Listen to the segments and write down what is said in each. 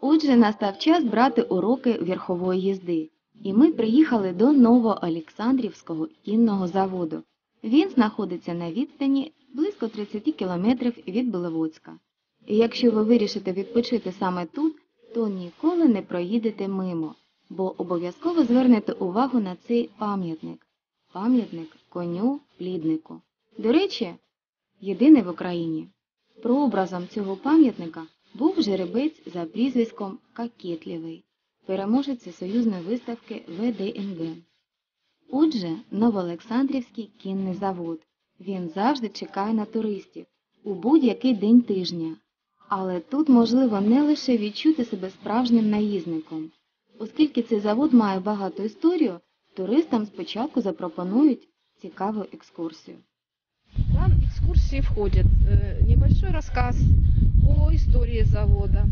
Отже, настав час брати уроки верхової їзди, і ми приїхали до Новоолександрівського кінного заводу. Він знаходиться на відстані близько 30 кілометрів від Беловодська. І якщо ви вирішите відпочити саме тут, то ніколи не проїдете мимо, бо обов'язково звернете увагу на цей пам'ятник. Пам'ятник коню-пліднику. До речі, єдиний в Україні. Прообразом цього пам'ятника був жеребець за прізвиськом Кокетливий, переможець всесоюзної виставки ВДНГ. Отже, Новоолександрівський кінний завод. Він завжди чекає на туристів у будь-який день тижня. Але тут можливо не лише відчути себе справжнім наїзником. Оскільки цей завод має багату історію, туристам спочатку запропонують цікаву екскурсію. В план экскурсии входит небольшой рассказ о истории завода,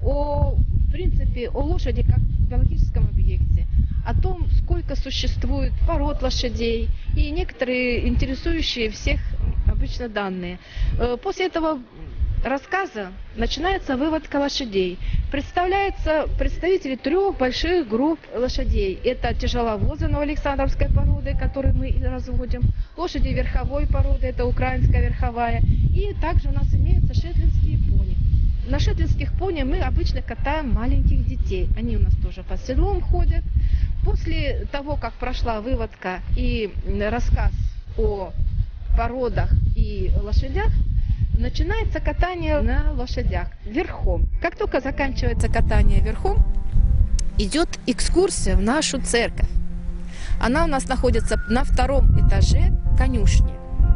в принципе, о лошади как биологическом объекте, о том, сколько существует пород лошадей и некоторые интересующие всех обычно данные. После этого рассказа начинается выводка лошадей. Представляются представители 3 больших групп лошадей. Это тяжеловозы новоалександровской породы, которые мы и разводим, лошади верховой породы, это украинская верховая, и также у нас имеются шетландские пони. На шетландских пони мы обычно катаем маленьких детей. Они у нас тоже под седлом ходят. После того, как прошла выводка и рассказ о породах и лошадях, начинается катание на лошадях верхом. Как только заканчивается катание верхом, идет экскурсия в нашу церковь. Она у нас находится на 2-м этаже конюшни.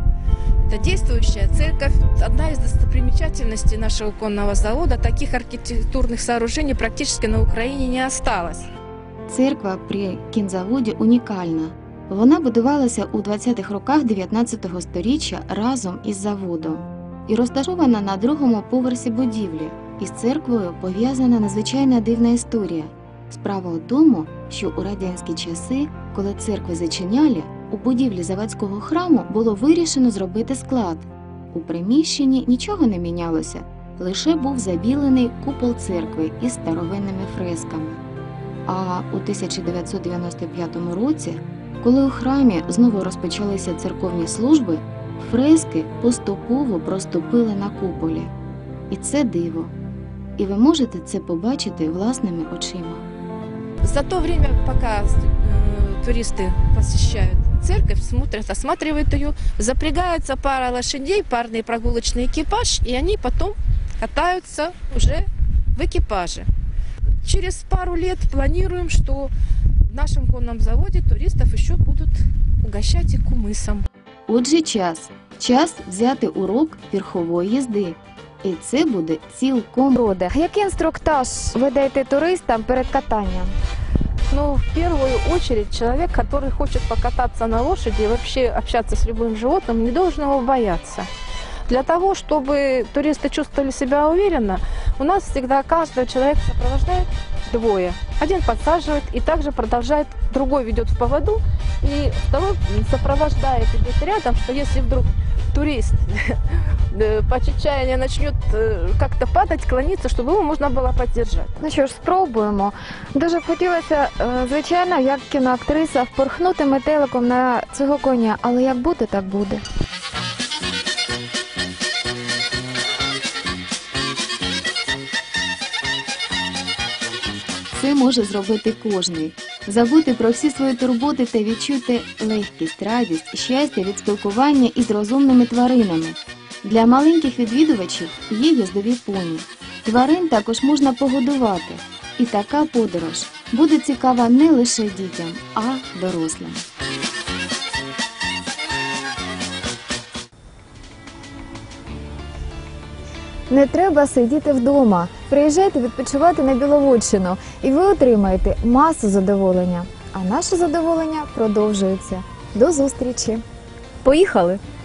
Это действующая церковь, одна из достопримечательностей нашего конного завода. Таких архитектурных сооружений практически на Украине не осталось. Церква при кінзаводі унікальна. Вона будувалася у 20-х роках 19-го сторіччя разом із заводом і розташована на 2-му поверсі будівлі. Із церквою пов'язана надзвичайна дивна історія. Справа у тому, що у радянські часи, коли церкви зачиняли, у будівлі заводського храму було вирішено зробити склад. У приміщенні нічого не мінялося, лише був забілений купол церкви із старовинними фресками. А у 1995 році, коли у храмі знову розпочалися церковні служби, фрески поступово проступили на куполі. І це диво. І ви можете це побачити власними очима. За то время, пока туристы посещают церковь, смотрят, осматривают ее, запрягается пара лошадей, парный прогулочный экипаж, и они потом катаются уже в экипаже. Через пару лет планируем, что в нашем конном заводе туристов еще будут угощать и кумысом. Отже, час взяти урок верхової їзди. І це буде цілком роде. Який інструктаж ви даєте туристам перед катанням? Ну, в первую очередь, человек, который хочет покататься на лошади и вообще общаться с любым животным, не должен его бояться. Для того, чтобы туристы чувствовали себя уверенно, у нас всегда каждого человека сопровождает 2. Один подсаживает и также продолжает, другой ведет в поводу, и 2 сопровождает, идет рядом, что если вдруг турист по чечаянию начнет как-то падать, клониться, чтобы его можно было поддержать. Ну що ж, спробуємо. Дуже б хотілося, звичайно, як кіноактриса, впорхнути метеликом на цього коня, але як буде, так буде. Це може зробити кожний. Забути про всі свої турботи та відчути легкість, радість, щастя від спілкування із розумними тваринами. Для маленьких відвідувачів є їздові поні. Тварин також можна погодувати. І така подорож буде цікава не лише дітям, а дорослим. Не треба сидіти вдома. Приїжджайте відпочивати на Біловодщину, і ви отримаєте масу задоволення. А наше задоволення продовжується. До зустрічі! Поїхали!